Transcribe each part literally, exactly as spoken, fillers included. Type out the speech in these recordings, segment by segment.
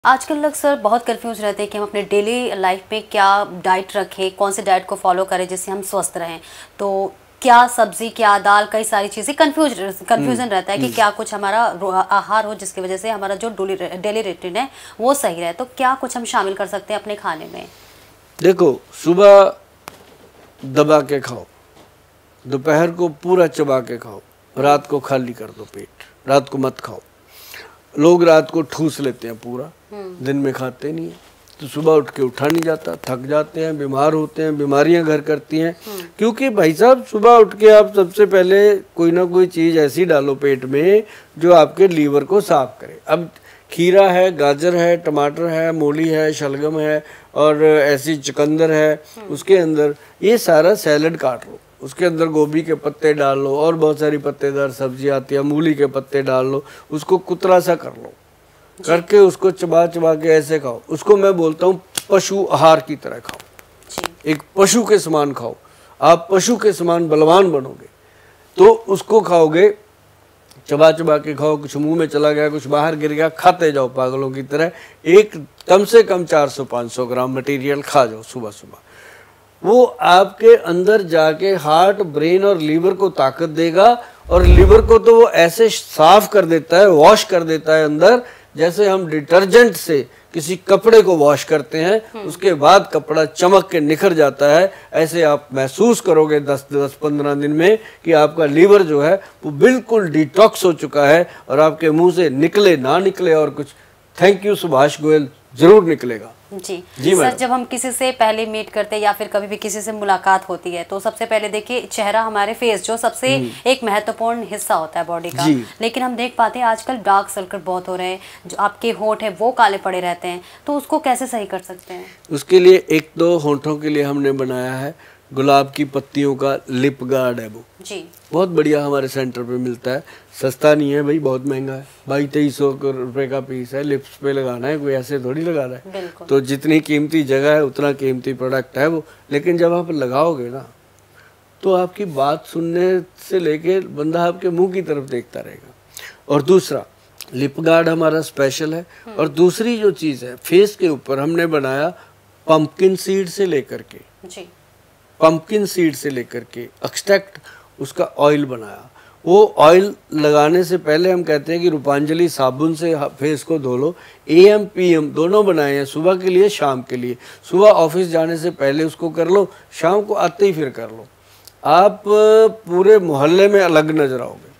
आजकल लोग सर बहुत कंफ्यूज रहते हैं कि हम अपने डेली लाइफ में क्या डाइट रखें, कौन से डाइट को फॉलो करें जिससे हम स्वस्थ रहें। तो क्या सब्जी, क्या दाल, कई सारी चीज़ें कंफ्यूज कंफ्यूजन रहता है कि क्या कुछ हमारा आहार हो जिसकी वजह से हमारा जो डेली रूटीन है वो सही रहे। तो क्या कुछ हम शामिल कर सकते हैं अपने खाने में? देखो, सुबह दबा के खाओ, दोपहर को पूरा चबा के खाओ, रात को खाली कर दो पेट, रात को मत खाओ। लोग रात को ठूस लेते हैं पूरा, दिन में खाते नहीं है, तो सुबह उठ के उठा नहीं जाता, थक जाते हैं, बीमार होते हैं, बीमारियां घर करती हैं। क्योंकि भाई साहब, सुबह उठ के आप सबसे पहले कोई ना कोई चीज़ ऐसी डालो पेट में जो आपके लीवर को साफ करे। अब खीरा है, गाजर है, टमाटर है, मूली है, शलगम है और ऐसी चुकंदर है, उसके अंदर ये सारा सैलड काट लो, उसके अंदर गोभी के पत्ते डाल लो और बहुत सारी पत्तेदार सब्जी आती है, मूली के पत्ते डाल लो, उसको कुतरा सा कर लो, करके उसको चबा चबा के ऐसे खाओ। उसको मैं बोलता हूँ पशु आहार की तरह खाओ, एक पशु के समान खाओ। आप पशु के समान बलवान बनोगे तो उसको खाओगे, चबा चबा के खाओ। कुछ मुंह में चला गया, कुछ बाहर गिर गया, खाते जाओ पागलों की तरह। एक कम से कम चार सौ पाँच सौ ग्राम मटेरियल खा जाओ सुबह सुबह। वो आपके अंदर जाके हार्ट, ब्रेन और लीवर को ताकत देगा, और लीवर को तो वो ऐसे साफ कर देता है, वॉश कर देता है अंदर, जैसे हम डिटर्जेंट से किसी कपड़े को वॉश करते हैं, उसके बाद कपड़ा चमक के निखर जाता है। ऐसे आप महसूस करोगे दस दस पंद्रह दिन में कि आपका लीवर जो है वो बिल्कुल डिटॉक्स हो चुका है, और आपके मुंह से निकले ना निकले और कुछ थैंक यू सुभाष गोयल जरूर निकलेगा। जी जी सर, जब हम किसी से पहले मीट करते हैं या फिर कभी भी किसी से मुलाकात होती है तो सबसे पहले देखिए चेहरा, हमारे फेस जो सबसे एक महत्वपूर्ण हिस्सा होता है बॉडी का, लेकिन हम देख पाते हैं आजकल डार्क सर्कल बहुत हो रहे हैं, जो आपके होंठ है वो काले पड़े रहते हैं, तो उसको कैसे सही कर सकते हैं? उसके लिए एक दो होंठों के लिए हमने बनाया है गुलाब की पत्तियों का लिप गार्ड है, वो जी बहुत बढ़िया हमारे सेंटर पे मिलता है। सस्ता नहीं है भाई, बहुत महंगा है, बाई तेईस सौ रुपये का पीस है। लिप्स पे लगाना है, कोई ऐसे थोड़ी लगा रहा है। तो जितनी कीमती जगह है उतना कीमती प्रोडक्ट है वो, लेकिन जब आप लगाओगे ना तो आपकी बात सुनने से लेके बंदा आपके मुंह की तरफ देखता रहेगा। और दूसरा लिप गार्ड हमारा स्पेशल है। और दूसरी जो चीज़ है, फेस के ऊपर हमने बनाया पंपकिन सीड से लेकर के जी पंपकिन सीड से लेकर के एक्सट्रैक्ट उसका ऑयल बनाया। वो ऑयल लगाने से पहले हम कहते हैं कि रूपांजलि साबुन से फेस को धो लो। एएम पीएम दोनों बनाए हैं, सुबह के लिए, शाम के लिए। सुबह ऑफिस जाने से पहले उसको कर लो, शाम को आते ही फिर कर लो। आप पूरे मोहल्ले में अलग नजर आओगे,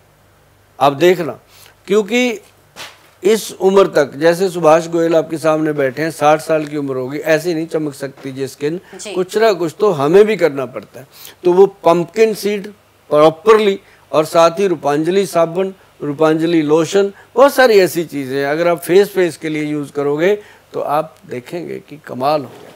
आप देखना। क्योंकि इस उम्र तक, जैसे सुभाष गोयल आपके सामने बैठे हैं, साठ साल की उम्र होगी, ऐसे नहीं चमक सकती जी स्किन, कुछ ना कुछ तो हमें भी करना पड़ता है। तो वो पंपकिन सीड प्रॉपरली, और साथ ही रूपांजलि साबुन, रूपांजलि लोशन, बहुत सारी ऐसी चीज़ें अगर आप फेस फेस के लिए यूज़ करोगे तो आप देखेंगे कि कमाल हो गया।